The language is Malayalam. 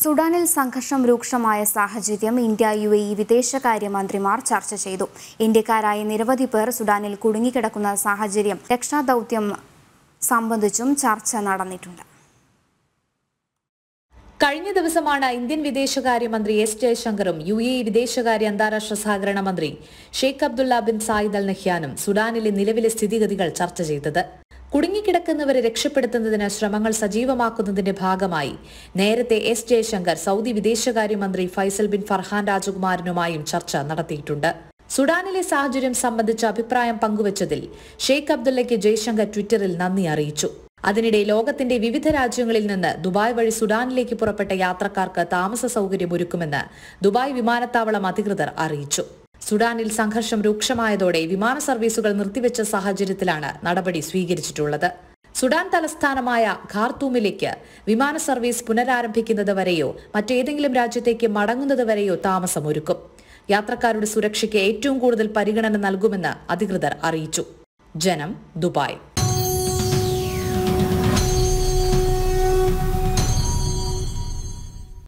സുഡാനിൽ സംഘർഷം രൂക്ഷമായ സാഹചര്യം ഇന്ത്യ UAE വിദേശകാര്യമന്ത്രിമാർ ചർച്ച ചെയ്തു. ഇന്ത്യക്കാരായ നിരവധി പേർ സുഡാനിൽ കുടുങ്ങിക്കിടക്കുന്ന സാഹചര്യം രക്ഷാദൗത്യം സംബന്ധിച്ചും ചർച്ച നടന്നിട്ടുണ്ട്. കഴിഞ്ഞ ദിവസമാണ് ഇന്ത്യൻ വിദേശകാര്യമന്ത്രി എസ് ജയശങ്കറും UAE വിദേശകാര്യ അന്താരാഷ്ട്ര സഹകരണ മന്ത്രി Sheikh Abdullah bin Zayed Al നഹ്യാനും സുഡാനിലെ നിലവിലെ സ്ഥിതിഗതികൾ ചർച്ച ചെയ്തത്. കുടുങ്ങിക്കിടക്കുന്നവരെ രക്ഷപ്പെടുത്തുന്നതിന് ശ്രമങ്ങൾ സജീവമാക്കുന്നതിന്റെ ഭാഗമായി നേരത്തെ എസ് ജയശങ്കർ സൗദി വിദേശകാര്യമന്ത്രി ഫൈസൽ ബിൻ ഫർഹാൻ രാജകുമാരനുമായും ചർച്ച നടത്തിയിട്ടുണ്ട്. സുഡാനിലെ സാഹചര്യം സംബന്ധിച്ച അഭിപ്രായം പങ്കുവച്ചതിൽ ഷെയ്ഖ് അബ്ദുള്ളയ്ക്ക് ജയശങ്കർ ട്വിറ്ററിൽ നന്ദി അറിയിച്ചു. അതിനിടെ ലോകത്തിന്റെ വിവിധ രാജ്യങ്ങളിൽ നിന്ന് ദുബായ് വഴി സുഡാനിലേക്ക് പുറപ്പെട്ട യാത്രക്കാർക്ക് താമസ സൗകര്യമൊരുക്കുമെന്ന് ദുബായ് വിമാനത്താവളം അധികൃതർ അറിയിച്ചു. സുഡാനിൽ സംഘർഷം രൂക്ഷമായതോടെ വിമാന സർവീസുകൾ നിർത്തിവെച്ച സാഹചര്യത്തിലാണ് നടപടി സ്വീകരിച്ചിട്ടുള്ളത്. സുഡാൻ തലസ്ഥാനമായ ഖാർത്തൂമിലേക്ക് വിമാന സർവീസ് പുനരാരംഭിക്കുന്നത് വരെയോ മറ്റേതെങ്കിലും രാജ്യത്തേക്ക് മടങ്ങുന്നത് വരെയോ താമസമൊരുക്കും. യാത്രക്കാരുടെ സുരക്ഷയ്ക്ക് ഏറ്റവും കൂടുതൽ പരിഗണന നൽകുമെന്ന് അധികൃതർ അറിയിച്ചു. ജനം, ദുബായ്.